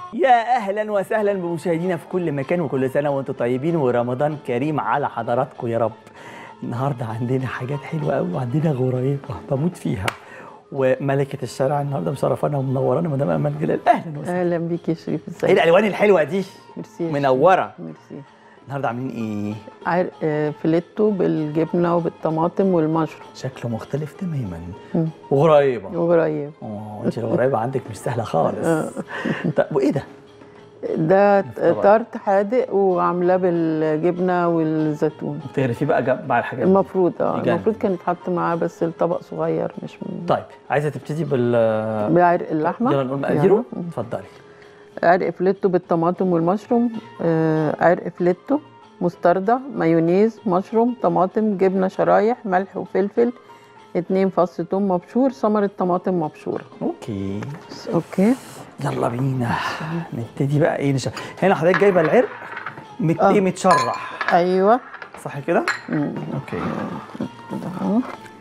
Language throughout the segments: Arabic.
يا اهلا وسهلا بمشاهدينا في كل مكان، وكل سنه وانتم طيبين ورمضان كريم على حضراتكم يا رب. النهارده عندنا حاجات حلوه قوي، وعندنا غريبه بموت فيها، وملكه الشارع النهارده مشرفانا ومنورانا مدام امال جلال. اهلا وسهلا. اهلا بيك يا شريف، ازيك؟ ايه الالوان الحلوه دي؟ ميرسي. منوره. ميرسي. النهارده عاملين ايه؟ عرق فيليتو بالجبنه وبالطماطم والمشروم. شكله مختلف تماما وغريبه. وقريب. انت الغريبه عندك مش سهله خالص. طب وايه ده؟ ده تارت حادق وعاملاه بالجبنه والزيتون. بتغرفيه بقى مع الحاجات دي؟ المفروض المفروض كان يتحط معاه، بس الطبق صغير مش طيب عايزه تبتدي بعرق اللحمه. يلا نقول مقاديره. اتفضلي. عرق فيليتو بالطماطم والمشروم، عرق فيليتو، مستردة، مايونيز، مشروم، طماطم، جبنه شرايح، ملح وفلفل، 2 فص ثوم مبشور، ثمره طماطم مبشوره. اوكي يلا بينا نبتدي بقى. ايه هنا حضرتك جايبه العرق متشرح؟ ايوه صح كده. اوكي كده اهو.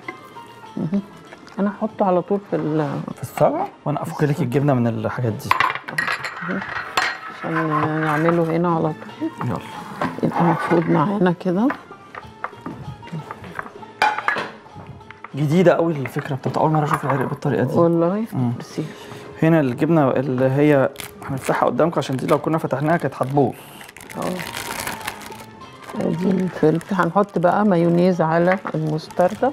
انا هحطه على طول في الصاج، وانا افك لك الجبنه من الحاجات دي عشان نعمله هنا على طول. يلا يبقى المفروض معانا كده. جديده قوي الفكره بتاعت، اول مره اشوف العرق بالطريقه دي والله. ميرسي. هنا الجبنه اللي هي هنفتحها قدامكم، عشان دي لو كنا فتحناها كانت هتبوظ. ادي الفلفل. هنحط بقى مايونيز على المستردة.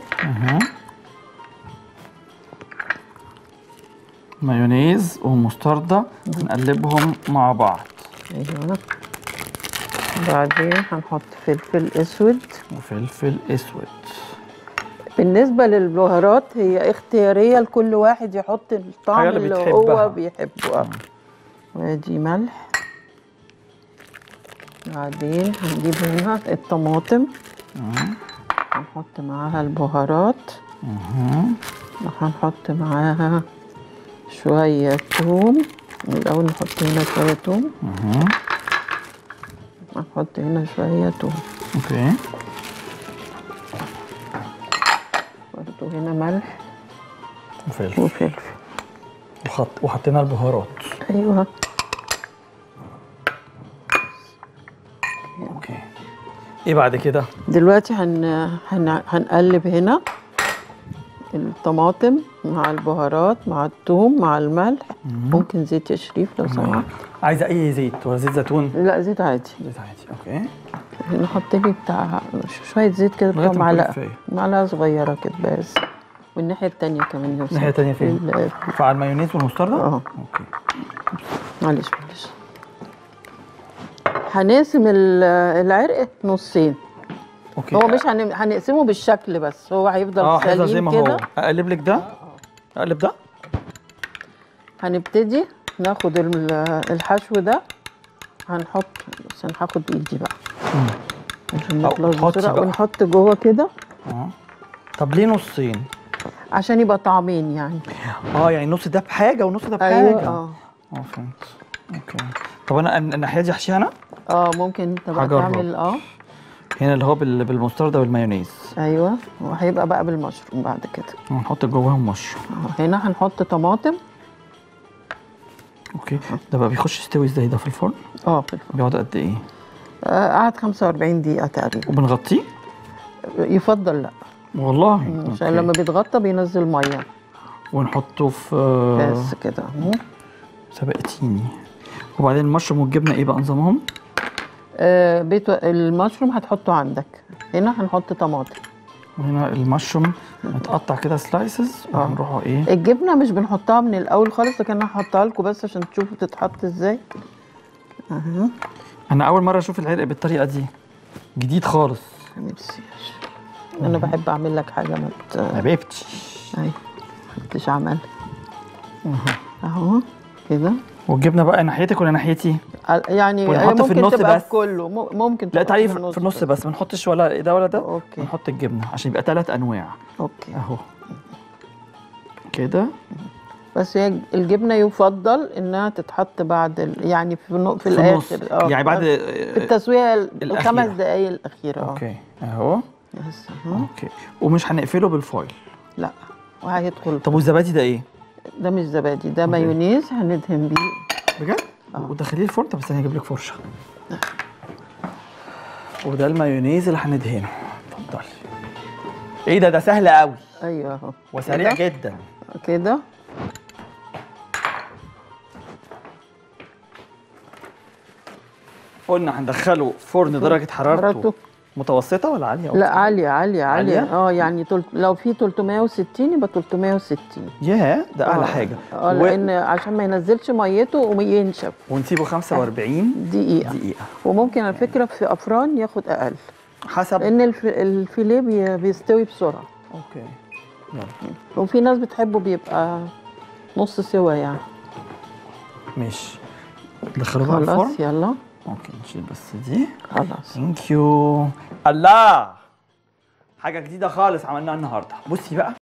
مايونيز ومستردة نقلبهم مع بعض. ايوه. بعدين هنحط فلفل اسود وفلفل اسود. بالنسبة للبهارات هي اختيارية، لكل واحد يحط الطعم اللي هو بيحبه. وادي ملح. بعدين هنجيب هنا الطماطم، هنحط معاها البهارات، وهنحط معاها شوية ثوم. الأول نحط هنا شوية ثوم، هنحط هنا شوية ثوم. اوكي. برضه هنا ملح وفلفل وحطينا البهارات. ايوه. اوكي. ايه بعد كده؟ دلوقتي هنقلب هنا الطماطم مع البهارات مع الثوم مع الملح. ممكن زيت يا شريف لو سمحت. عايزه اي زيت ولا زيت زيتون؟ لا زيت عادي. زيت عادي. اوكي. نحط لي بتاع شويه زيت كده، معلقه صغيره كده بس. والناحيه الثانيه كمان يوصل. الناحيه الثانيه فين؟ على المايونيز والمستردة. اوكي. معلش. هنقسم العرق نصين. اوكي. هو مش هنقسمه بالشكل، بس هو هيفضل سليم كده. اقلب لك ده، اقلب ده. هنبتدي ناخد الحشو ده، هنحط، بس انا هاخد بايدي بقى عشان نخلص بسرعه، ونحط جوه كده. طب ليه نصين؟ عشان يبقى طعمين يعني. يعني نص ده بحاجه ونص ده بحاجه. ايوه. فهمت. اوكي. طب انا الناحيه دي احشيها انا؟ ممكن تبقى تعمل هنا اللي هو بالمستردة والمايونيز. ايوه. وهيبقى بقى بالمشروم بعد كده. هنحط جواهم مشروم. هنا هنحط طماطم. اوكي. ده بقى بيخش يستوي ازاي ده في الفرن؟ في الفرن. بيقعد قد ايه؟ قعد 45 دقيقة تقريبا. وبنغطيه؟ يفضل لا. والله؟ عشان لما بيتغطى بينزل ميه. ونحطه في بس كده اهو. سبقتيني. وبعدين المشروم والجبنه ايه بقى نظامهم؟ المشروم هتحطه عندك. هنا هنحط طماطم. وهنا المشروم متقطع كده سلايسز. وهنروحوا ايه؟ الجبنه مش بنحطها من الاول خالص، لكن انا هحطها لكم بس عشان تشوفوا بتتحط ازاي. انا اول مره اشوف العرق بالطريقه دي، جديد خالص. ميرسي. انا بحب اعمل لك حاجه حبيبتي. ايوه محدش عمل. اهو كده. والجبنه بقى ناحيتك ولا ناحيتي؟ يعني ممكن في النص تبقى بس. في كله ممكن. لا تعالي في النص بس، ما نحطش ولا ده ولا ده. اوكي. نحط الجبنه عشان يبقى 3 انواع. اوكي. اهو كده. بس هي الجبنه يفضل انها تتحط بعد يعني في الاخر. يعني بعد في التسويه الخمس دقائق الاخيره. اوكي اهو. بس اوكي. ومش هنقفله بالفويل؟ لا. وهيدخل. طب والزبادي ده ايه؟ ده مش زبادي، ده مايونيز هندهن بيه. بجد؟ ودخليه الفرن. طب استني اجيب لك فرشه. وده المايونيز اللي هندهنه. اتفضلي. ايه ده سهل قوي. ايوه اهو وسريع جدا كده. قلنا هندخله فرن درجه حرارته متوسطه ولا عاليه؟ لا عاليه عاليه عاليه. يعني يعني في 360 يبقى 360. ياه ده اعلى حاجه. لان عشان ما ينزلش ميته وينشف. ونسيبه 45 دقيقه. وممكن على فكره في افران ياخد اقل حسب، لان الفيليه بيستوي بسرعه. اوكي يلا. وفي ناس بتحبه بيبقى نص سوا يعني. ماشي ندخله بقى الفرن. خلاص يلا. اوكي نشيل بس دي. خلاص. ثانك يو. الله، حاجه جديده خالص عملناها النهارده. بصي بقى